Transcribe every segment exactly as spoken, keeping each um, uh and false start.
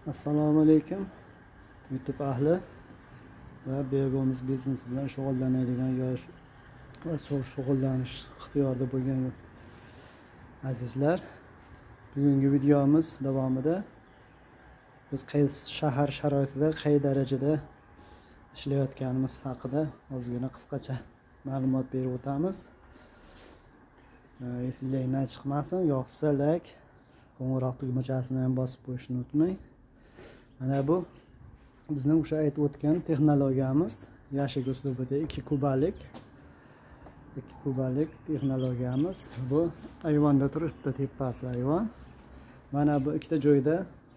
Assalomu alaykum YouTube ahli va Bego'miz biznesi bilan shug'ullanadigan yosh va shug'ullanish ixtiyorida bo'lgan azizlar, bugungi videomiz davomida biz qaysi shahar sharoitida qay darajada ishlayotganimiz haqida ozgina qisqacha ma'lumot berib o'tamiz. Esingizdan chiqmasin, yoqsa like, qo'ng'iroq tugmachasini ham bosib qo'yishni unutmang. Mana bu bizning o'sha aytib o'tgan texnologiyamiz, yashik uslubida ikki kubalik ikki kubalik texnologiyamiz. Bu ayvonda turibdi, tepasi ayvon. Mana bu ikkita joyda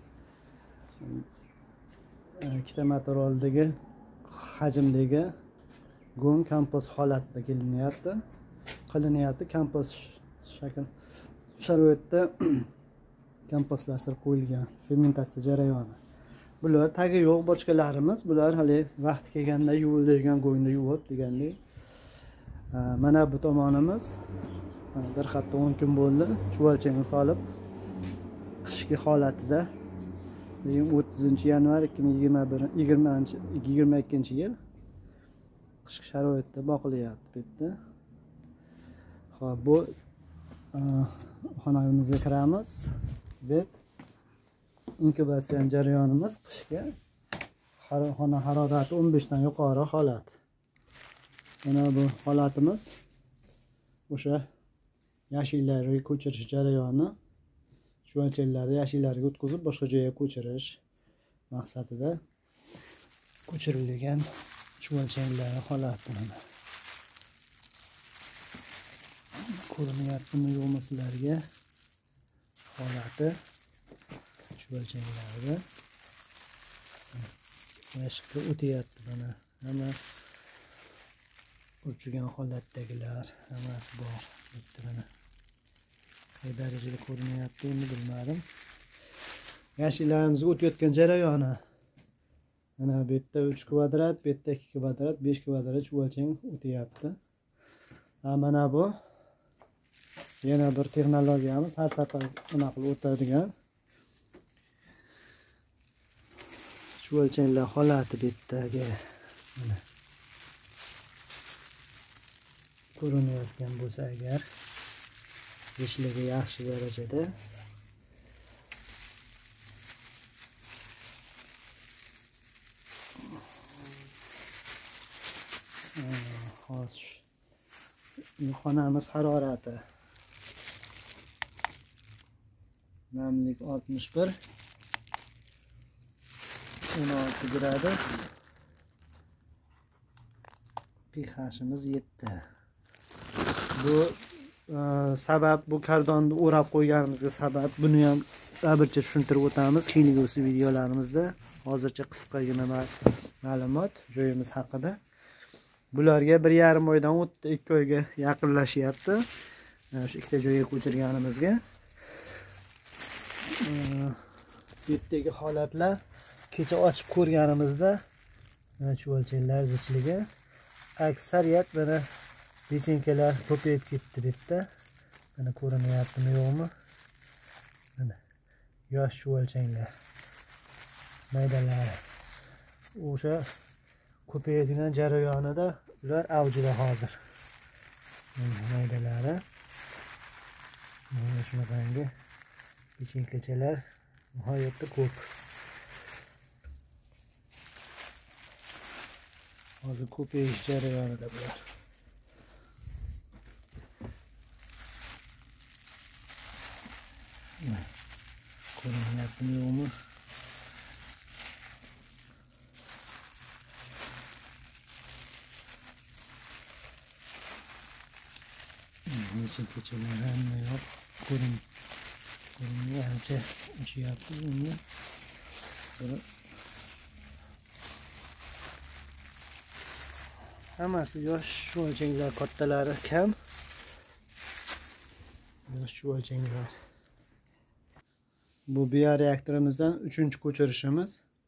ikkita materialdagi hajmdagi go'ng kompost holatida kelinyapti. Qilinyapti kompost shakl sharoitda kompostlashtirib qo'yilgan fermentatsiya jarayoni. Bular tagi yo'q bochkalarimiz. Bular hali vaqti kelganda yuviladigan go'ngda yuvib degandek. Mana bu tomonimiz bir hafta o'n kun bo'ldi. Chuvalchangni solib qishki holatida o'ttizinchi yanvar ikki ming yigirma ikkinchi yil qishki sharoitda boqilyapti bu yerda. Xo'p, bu xonamizga kiramiz. Bet inkubatsiya jarayonimiz qishga xona harorati o'n besh dan yuqori holat. Mana bu holatimiz o'sha yashillarga ko'chirish jarayoni, chuvalchanglarni yashillarga o'tkazib boshqa joyga ko'chirish maqsadida ko'chirilgan chuvalchanglar holati. Mana ko'rinyaptimi yo'qmi sizlarga holati chuvalchanglarga yashikka o'tyapti. Mana hamma urchigan holatdagilar hammasi bor. Bitta mana qay darajada ko'rinyapti endi bilmadim. Yashiklarimizga o'tayotgan jarayoni. Mana bu yerda uch kvadrat, bu yerda ikki kvadrat, besh kvadrat chuvalchang o'tyapti. Mana bu yana bir texnologiyamiz, har safar nima qilib o'tadigan chuvalchanglar holati bu yerdagi. Mana ko'rinayotgan bo'lsa agar ishligi yaxshi darajada hozir xonamiz harorati namlik oltmish bir o'n olti gradus, pH'imiz yetti. Bu sabab, bu kardonni o'rab qo'yganimizga sabab, buni ham ta'bircha tushuntirib o'tamiz keyingi videolarimizda. Hozircha qisqagina ma'lumot joyimiz haqida. Bularga bir yarim oydan o'tdi, ikki oyga yaqinlashyapti. Shu ikkita joyga ko'chirganimizga. Bu yerdagi holatlar kecha ochib ko'rganimizda chuvalchanglar zichligi aksariyat mana lichenkalar ko'payib ketdi bu yerda. Mana ko'rinyaptimi yo'qmi? Mana yosh chuvalchanglar maydalari o'sha ko'payadigan jarayonida ular avjida hozir. Maydalari mana shunaqangi lichenkachalar nihoyatda ko'p. Hozir ko'payish jarayonida bular. Ko'rinyaptimi yo'qmi? Lichenkachalar hamma yoq ko'rin ko'rinyapti, uchyapti bunga. Hammasi yosh chuvalchanglar, kattalari kam. Yosh chuvalchanglar. Bu bioreaktorimizdan uchinchi ko'chirishimiz.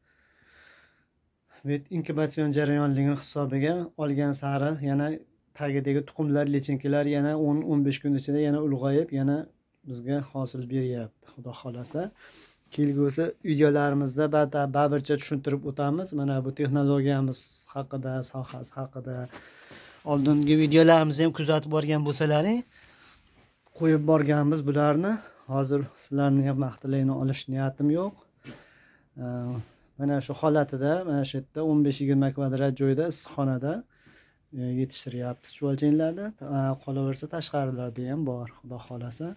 Bu inkubatsion jarayonligini hisobiga olgan sari yana tagidagi tuxumlar, lichenkalar yana o'n o'n besh kun ichida yana ulg'ayib, yana bizga hosil beryapti, xudo xolasa. kelgusi videolarimizda baribircha tushuntirib o'tamiz. Mana bu texnologiyamiz haqida, sohasi haqida oldingi videolarimizni ham kuzatib borgan bo'lsalaring, qo'yib borganmiz bularni. Hozir sizlarni ham vaqtlarini olish niyatim yo'q. Mana shu holatida, mana shu yerda o'n besh yigirma kvadrat joyda issiqxonada yetishtiryapmiz shu o'lchamlarda. Qolaversa tashqarilarda ham bor, xudo xolasa.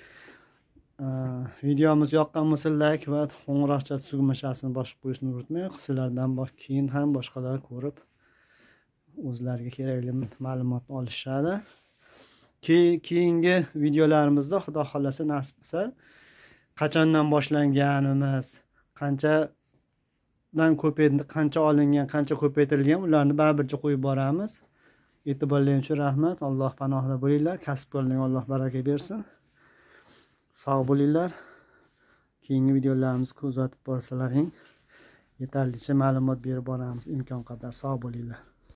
Videomiz yoqqan bo'lsa like va qo'ng'iroqcha tugmachasini bosib qo'yishni unutmang. Sizlardan keyin ham boshqalar ko'rib o'zlariga kerakli ma'lumotni olishadi. Keyingi videolarimizda xudo xolasa nasib qilsa, qachondan boshlanganimiz, qanchadan ko'paydi, qancha olingan, qancha ko'paytirilgan, ularni baribircha qo'yib boramiz. E'tiborlaringiz uchun rahmat. Alloh panohida bo'linglar. Kasb-ko'rlarga Alloh baraka bersin. Sog' bo'linglar. Keyingi videolarimizni kuzatib borsalaring, yetarlicha ma'lumot berib boramiz imkon qadar. Sog' bo'linglar.